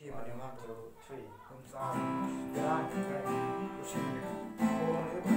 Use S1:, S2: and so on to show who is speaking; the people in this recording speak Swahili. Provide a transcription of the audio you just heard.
S1: Volume 1, 2, 3. Oops, 11, 12, 13, 14, 15.